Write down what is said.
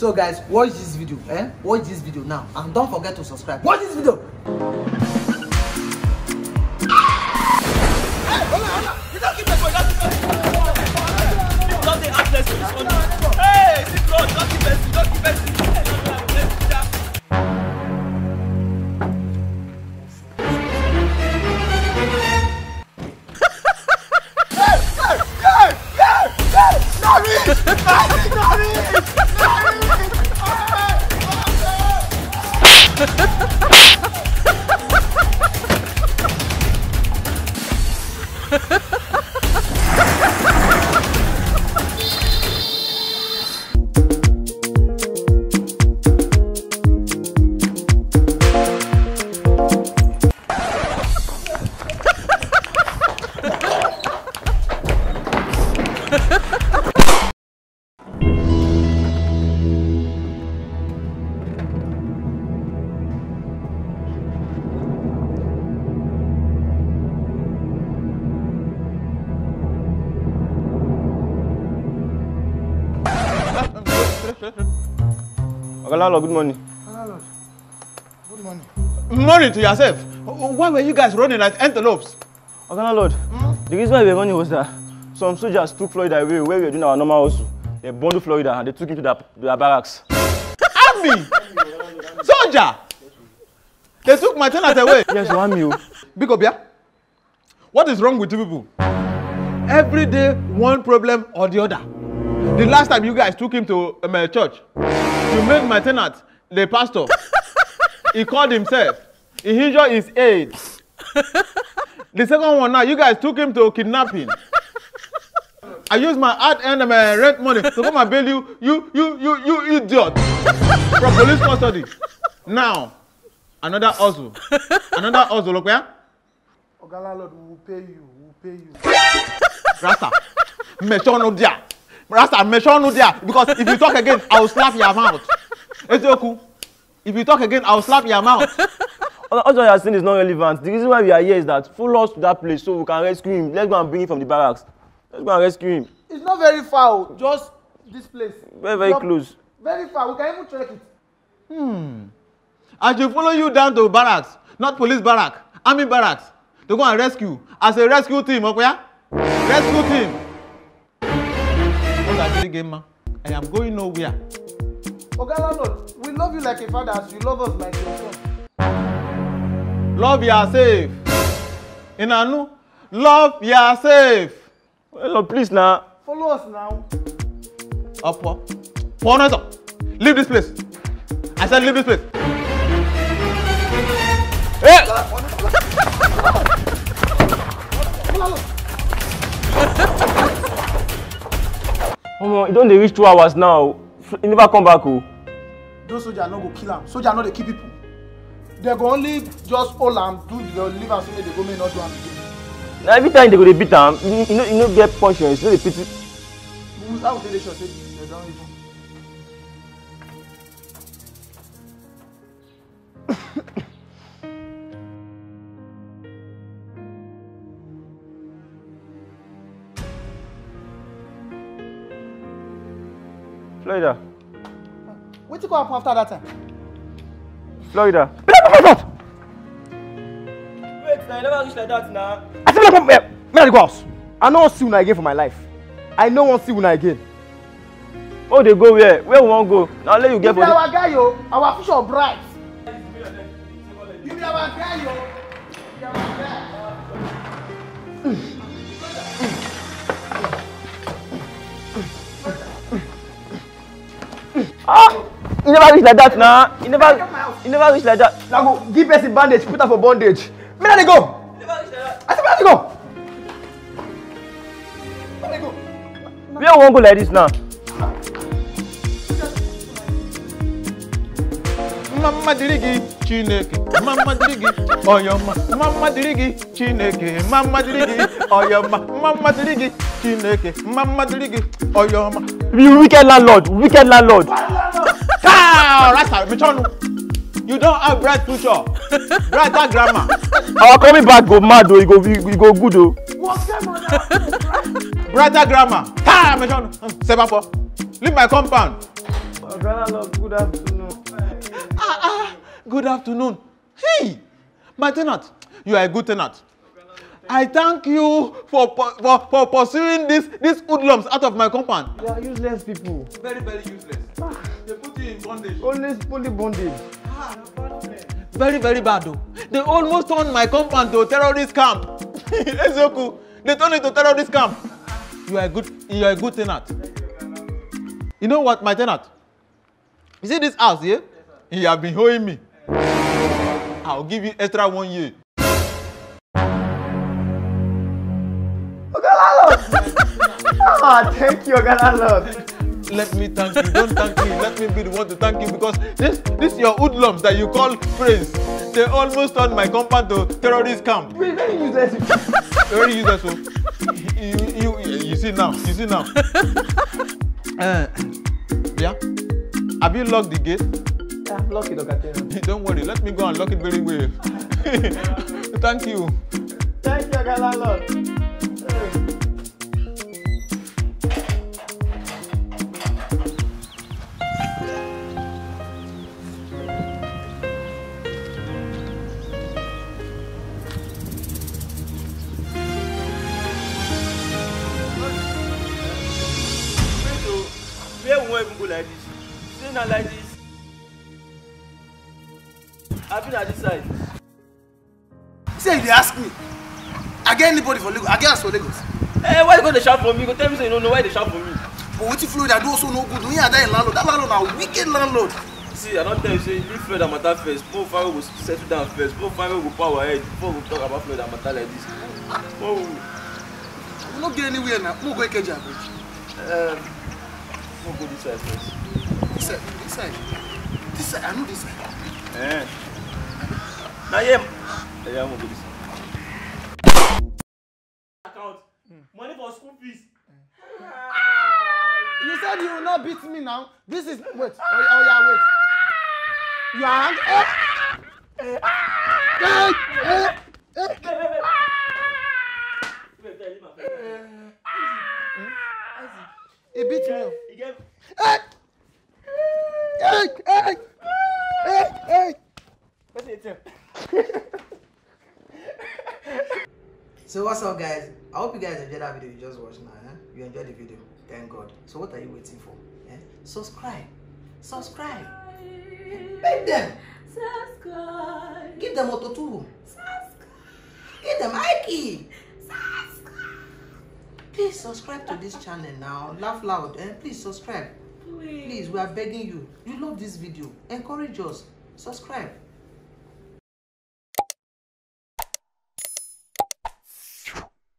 So guys, watch this video, Watch this video now, and don't forget to subscribe. Watch this video. Hey, hold on. You don't keep it going. Don't take access to this one. Hey, sit down. Don't keep it. Ogalalo, good morning. Ogalalo, good morning. Morning to yourself. Why were you guys running like antelopes? Ogalalo, the reason why we were running was that some soldiers took Florida away where we were doing our normal hustle. They bundled Florida and they took him to their barracks. Army! Soldier! They took my tenant away. Yes, you want me. Big Obia, what is wrong with you people? Every day, one problem or the other. The last time you guys took him to my church, you made my tenant the pastor. He called himself. He injured his AIDS. The second one now, you guys took him to kidnapping. I used my hard-earned rent money to come and bail you idiot, from police custody. Now, another hustle. Another hustle, okay? Ogalalo, we will pay you. Rasta, Rasta, because if you talk again, I will slap your mouth. Ezioku, if you talk again, I will slap your mouth. All what you are saying is not relevant. The reason why we are here is that follow us to that place so we can rescue him. Let's go and bring him from the barracks. Let's go and rescue him. It's not very far, just this place. Very close. Very far, we can even track it. I should follow you down to barracks, not police barrack, army barracks, to go and rescue. As a rescue team, okay? Rescue team. I am going nowhere. Ogalalo, we love you like a father as you love us like your son. Love yourself. Inanu, love yourself. Well, please now. Follow us now. Up. Leave this place. I said leave this place. Hey! Oh, you don't reach 2 hours now. You never come back. Those soldiers no go kill him. Soldiers no dey kill people. They go only just hold am, do the leave am so they go may not do am again. Now every time they go to beat him, you know get punishment. You know the pity. How would they sure say they don't even? Florida. What you go happen after that time? Florida. Wait, now you never reach like that now. I said, come here. May I go house? I don't want to see una again for my life. I don't want to see una again. Oh, they go where? Where we want to go? Now let you get for our guy, yo. Our future bright. You be our guy, yo. You be our guy. You never reach like that now. You never reach like that. Now go give person bandage, put her for bondage. May I go? You never reach like that. I said, may I go? May I go? Where we want to go like this now? Mama dirigi Chineke, Mama dirigi Oyoma, Mama dirigi Chineke, Mama dirigi Oyoma, Mama dirigi Chineke, Mama dirigi Oyoma. You wicked landlord, wicked landlord. Ah, Rasta, Michonu, you don't have bright future, brighter grammar. Our coming back go mad though, you go good though. Brighter grammar. Ah, Michonu, Sebapo, leave my compound. Good afternoon. Good afternoon. Hey, my tenant, you are a good tenant. I thank you for pursuing these hoodlums out of my compound. They are useless people. Very, very useless. They put you in bondage. Only bondage. Very, very bad though. They almost turned my compound to a terrorist camp. Ezoku, they turned it to a terrorist camp. You are a good tenant. You know what, my tenant? You see this house here? He have been owing me. I'll give you extra 1 year. Thank you, Lord. Let me thank you. Don't thank me. Let me be the one to thank you because this your hoodlums that you call friends. They almost turned my compound to terrorist camp. Very useless. Very useless. So you see now. You see now. Yeah. Have you locked the gate? I'm lucky, Dr. Don't worry. Let me go and lock it very well. Thank you. Thank you, Lord. Where won't even go like this? See now like this. I've been at this side. Say they ask me. I get anybody for Lagos. I get us for Lagos. Hey, why you go to shout for me? You go tell me say you don't know why they shout for me. But what if Florida do also no good? Me and that landlord. That landlord now wicked landlord. See, I don't tell you say leave Florida matter first. Before Fire will settle down first. Before Fire will power head. Before we talk about Florida matter like this. Oh. We not get anywhere now. We go Ikeja bridge. We'll go this side first. This side. This side. This side. I know this side. Eh. Now yeah, we'll go this side. Account. Money for school fees. You said you will not beat me now. This is wait. Oh yeah, wait. You are He beat me. He gave. Hey. What's it? So what's up, guys? I hope you guys enjoyed that video you just watched now. You enjoyed the video, thank God. So what are you waiting for? Subscribe. Make them. Subscribe. Give them auto too. Give them Ike. Please subscribe to this channel now. Laugh loud and please subscribe. Please, we are begging you. You love this video. Encourage us. Subscribe.